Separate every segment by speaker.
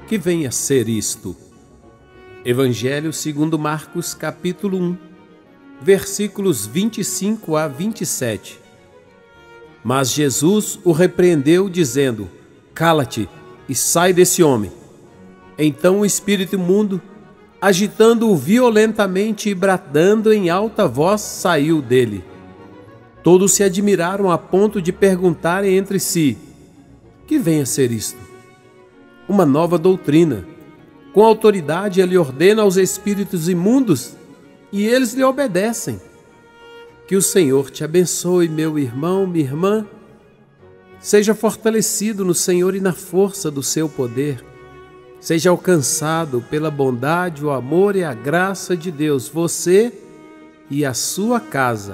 Speaker 1: Que vem a ser isto? Evangelho segundo Marcos, capítulo 1, versículos 25 a 27. Mas Jesus o repreendeu, dizendo: Cala-te e sai desse homem. Então o espírito imundo, agitando-o violentamente e bradando em alta voz, saiu dele. Todos se admiraram a ponto de perguntarem entre si: Que vem a ser isto? Uma nova doutrina. Com autoridade ele ordena aos espíritos imundos e eles lhe obedecem. Que o Senhor te abençoe, meu irmão, minha irmã. Seja fortalecido no Senhor e na força do seu poder. Seja alcançado pela bondade, o amor e a graça de Deus, você e a sua casa.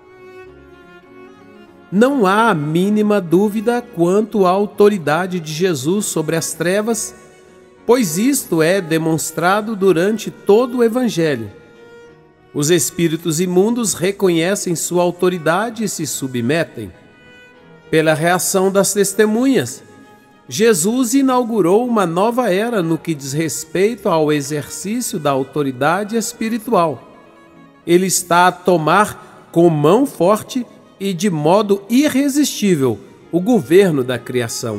Speaker 1: Não há a mínima dúvida quanto à autoridade de Jesus sobre as trevas, pois isto é demonstrado durante todo o Evangelho. Os espíritos imundos reconhecem sua autoridade e se submetem. Pela reação das testemunhas, Jesus inaugurou uma nova era no que diz respeito ao exercício da autoridade espiritual. Ele está a tomar com mão forte e de modo irresistível o governo da criação.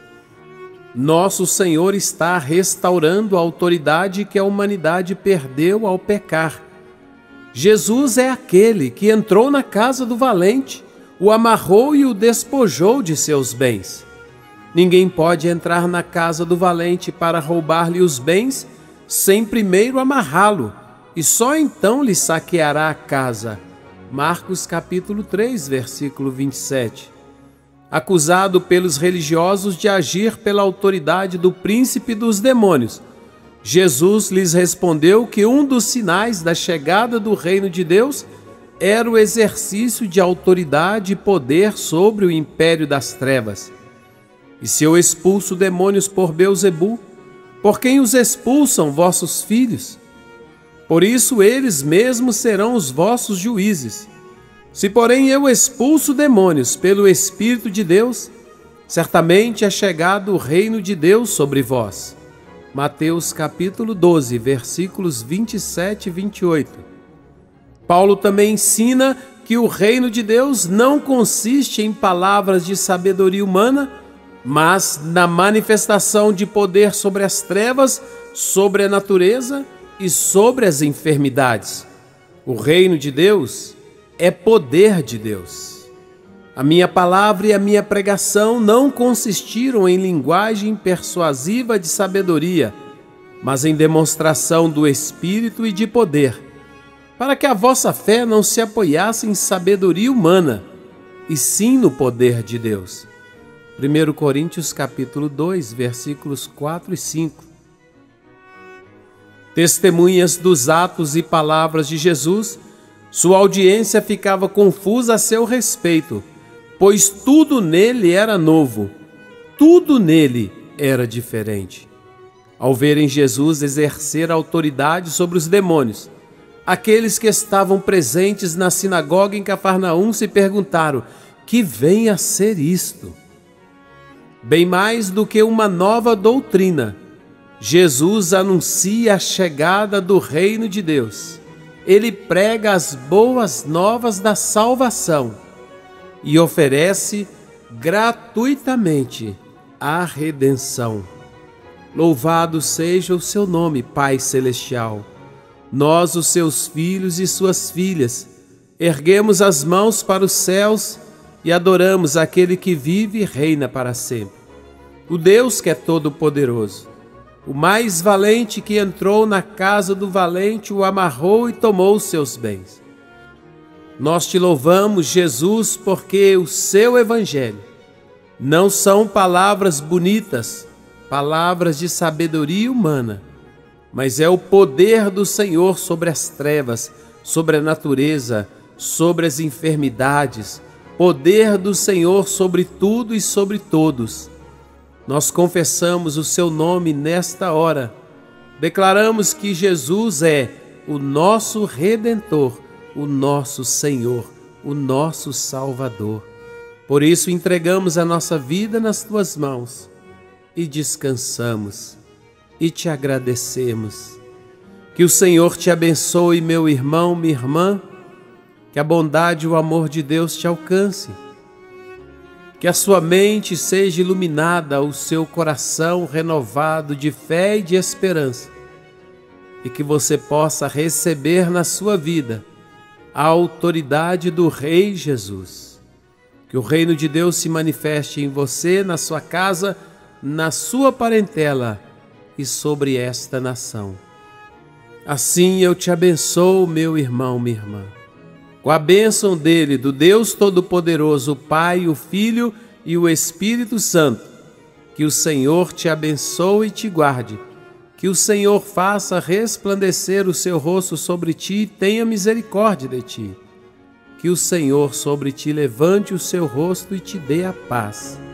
Speaker 1: Nosso Senhor está restaurando a autoridade que a humanidade perdeu ao pecar. Jesus é aquele que entrou na casa do valente, o amarrou e o despojou de seus bens. Ninguém pode entrar na casa do valente para roubar-lhe os bens sem primeiro amarrá-lo, e só então lhe saqueará a casa. Marcos capítulo 3, versículo 27. Acusado pelos religiosos de agir pela autoridade do príncipe dos demônios, Jesus lhes respondeu que um dos sinais da chegada do reino de Deus era o exercício de autoridade e poder sobre o império das trevas. E se eu expulso demônios por Beelzebu, por quem os expulsam vossos filhos? Por isso eles mesmos serão os vossos juízes. Se porém eu expulso demônios pelo Espírito de Deus, certamente é chegado o reino de Deus sobre vós. Mateus capítulo 12, versículos 27 e 28. Paulo também ensina que o reino de Deus não consiste em palavras de sabedoria humana, mas na manifestação de poder sobre as trevas, sobre a natureza e sobre as enfermidades. O reino de Deus é poder de Deus. A minha palavra e a minha pregação não consistiram em linguagem persuasiva de sabedoria, mas em demonstração do Espírito e de poder, para que a vossa fé não se apoiasse em sabedoria humana, e sim no poder de Deus. 1 Coríntios capítulo 2, versículos 4 e 5. Testemunhas dos atos e palavras de Jesus, sua audiência ficava confusa a seu respeito, pois tudo nele era novo, tudo nele era diferente. Ao verem Jesus exercer autoridade sobre os demônios, aqueles que estavam presentes na sinagoga em Cafarnaum se perguntaram: que vem a ser isto? Bem mais do que uma nova doutrina, Jesus anuncia a chegada do reino de Deus. Ele prega as boas novas da salvação e oferece gratuitamente a redenção. Louvado seja o seu nome, Pai Celestial. Nós, os seus filhos e suas filhas, erguemos as mãos para os céus e adoramos aquele que vive e reina para sempre. O Deus que é todo-poderoso, o mais valente que entrou na casa do valente, o amarrou e tomou os seus bens. Nós te louvamos, Jesus, porque o seu evangelho não são palavras bonitas, palavras de sabedoria humana, mas é o poder do Senhor sobre as trevas, sobre a natureza, sobre as enfermidades, poder do Senhor sobre tudo e sobre todos. Nós confessamos o seu nome nesta hora. Declaramos que Jesus é o nosso Redentor, o nosso Senhor, o nosso Salvador. Por isso entregamos a nossa vida nas tuas mãos e descansamos. e te agradecemos. Que o Senhor te abençoe, meu irmão, minha irmã, que a bondade e o amor de Deus te alcance, que a sua mente seja iluminada, o seu coração renovado de fé e de esperança, e que você possa receber na sua vida a autoridade do Rei Jesus. Que o reino de Deus se manifeste em você, na sua casa, na sua parentela e sobre esta nação. Assim eu te abençoo, meu irmão, minha irmã. Com a bênção dele, do Deus Todo-Poderoso, o Pai, o Filho e o Espírito Santo, que o Senhor te abençoe e te guarde, que o Senhor faça resplandecer o seu rosto sobre ti e tenha misericórdia de ti, que o Senhor sobre ti levante o seu rosto e te dê a paz.